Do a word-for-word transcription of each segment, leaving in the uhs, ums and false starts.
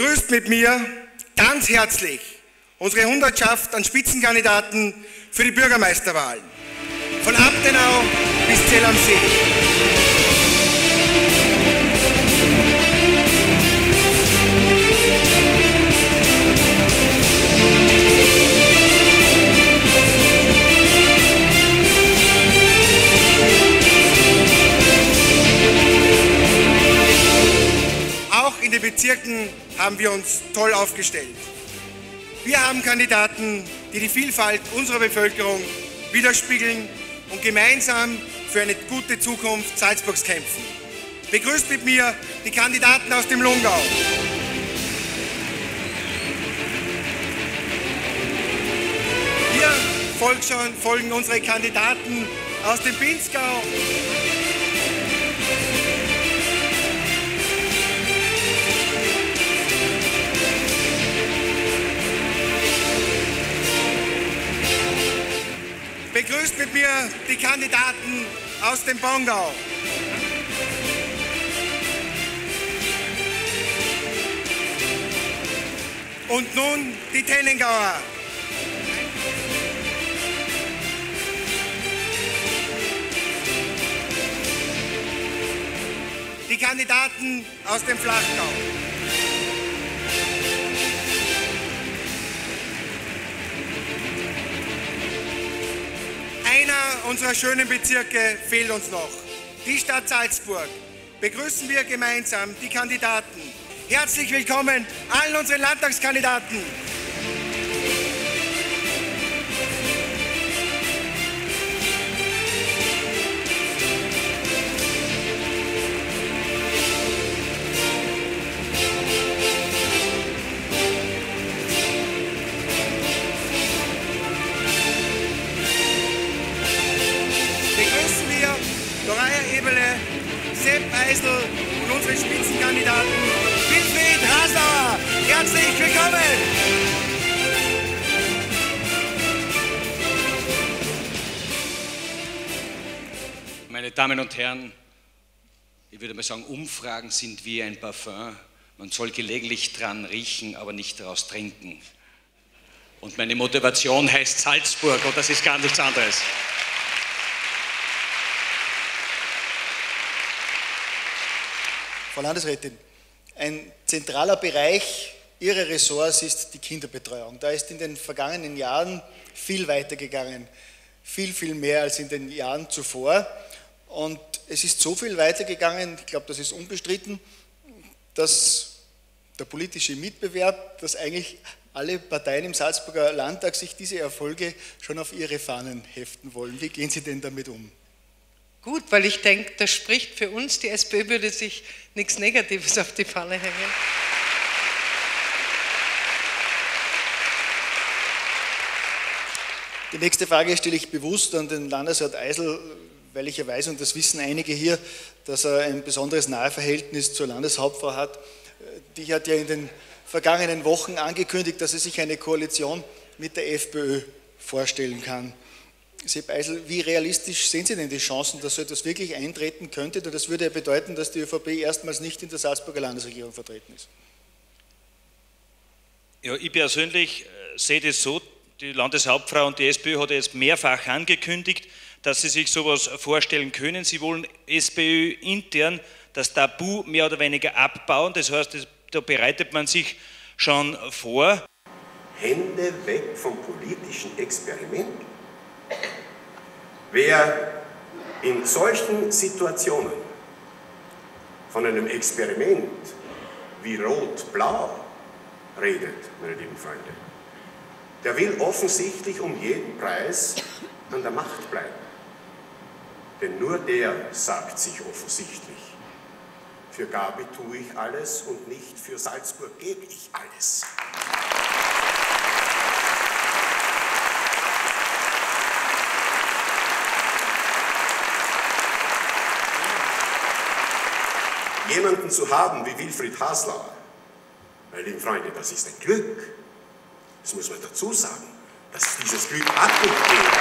begrüßt mit mir ganz herzlich unsere Hundertschaft an Spitzenkandidaten für die Bürgermeisterwahl. Von Abtenau bis Zell am See. Auch in den Bezirken haben wir uns toll aufgestellt. Wir haben Kandidaten, die die Vielfalt unserer Bevölkerung widerspiegeln und gemeinsam für eine gute Zukunft Salzburgs kämpfen. Begrüßt mit mir die Kandidaten aus dem Lungau. Hier folgen, schon, folgen unsere Kandidaten aus dem Pinzgau. Begrüßt mit mir die Kandidaten aus dem Bongau. Und nun die Tennengauer. Die Kandidaten aus dem Flachgau. Einer unserer schönen Bezirke fehlt uns noch, die Stadt Salzburg. Begrüßen wir gemeinsam die Kandidaten. Herzlich willkommen allen unseren Landtagskandidaten. Begrüßen wir Doraya Eberle, Sepp Eisel und unsere Spitzenkandidaten Wilfried Hasler. Herzlich willkommen! Meine Damen und Herren, ich würde mal sagen, Umfragen sind wie ein Parfum. Man soll gelegentlich dran riechen, aber nicht daraus trinken. Und meine Motivation heißt Salzburg und das ist gar nichts anderes. Frau Landesrätin, ein zentraler Bereich Ihrer Ressorts ist die Kinderbetreuung. Da ist in den vergangenen Jahren viel weitergegangen, viel, viel mehr als in den Jahren zuvor. Und es ist so viel weitergegangen, ich glaube, das ist unbestritten, dass der politische Mitbewerb, dass eigentlich alle Parteien im Salzburger Landtag sich diese Erfolge schon auf ihre Fahnen heften wollen. Wie gehen Sie denn damit um? Gut, weil ich denke, das spricht für uns. Die SPÖ würde sich nichts Negatives auf die Fahne hängen. Die nächste Frage stelle ich bewusst an den Landesrat Eisel, weil ich ja weiß, und das wissen einige hier, dass er ein besonderes Naheverhältnis zur Landeshauptfrau hat. Die hat ja in den vergangenen Wochen angekündigt, dass sie sich eine Koalition mit der FPÖ vorstellen kann. Sepp Eisel, wie realistisch sehen Sie denn die Chancen, dass so etwas wirklich eintreten könnte? Und das würde ja bedeuten, dass die ÖVP erstmals nicht in der Salzburger Landesregierung vertreten ist. Ja, ich persönlich sehe das so, die Landeshauptfrau und die SPÖ hat jetzt mehrfach angekündigt, dass sie sich sowas vorstellen können. Sie wollen SPÖ intern das Tabu mehr oder weniger abbauen. Das heißt, da bereitet man sich schon vor. Hände weg vom politischen Experiment. Wer in solchen Situationen von einem Experiment wie Rot-Blau redet, meine lieben Freunde, der will offensichtlich um jeden Preis an der Macht bleiben. Denn nur der sagt sich offensichtlich, für Gabi tue ich alles und nicht für Salzburg gebe ich alles. Jemanden zu haben wie Wilfried Hasler, meine lieben Freunde, das ist ein Glück. Das muss man dazu sagen, dass dieses Glück hat nicht jeder.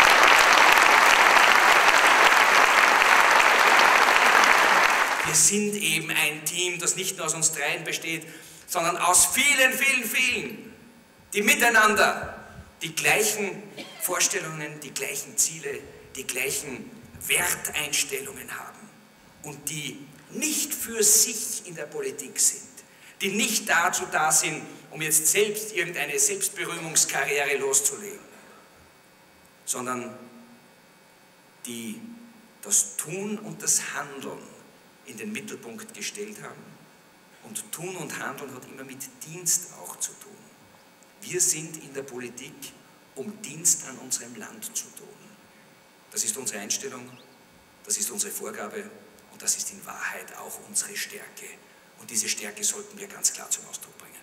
Wir sind eben ein Team, das nicht nur aus uns dreien besteht, sondern aus vielen, vielen, vielen, die miteinander die gleichen Vorstellungen, die gleichen Ziele, die gleichen Werteinstellungen haben und die nicht für sich in der Politik sind, die nicht dazu da sind, um jetzt selbst irgendeine Selbstberühmungskarriere loszulegen, sondern die das Tun und das Handeln in den Mittelpunkt gestellt haben. Und Tun und Handeln hat immer mit Dienst auch zu tun. Wir sind in der Politik, um Dienst an unserem Land zu tun. Das ist unsere Einstellung, das ist unsere Vorgabe und das ist in Wahrheit auch unsere Stärke. Und diese Stärke sollten wir ganz klar zum Ausdruck bringen.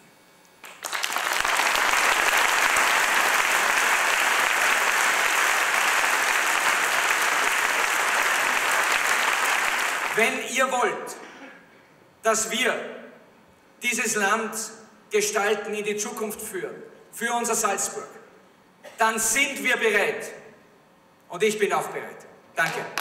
Wenn ihr wollt, dass wir dieses Land gestalten, in die Zukunft führen, für unser Salzburg, dann sind wir bereit. Und ich bin auch bereit. Danke.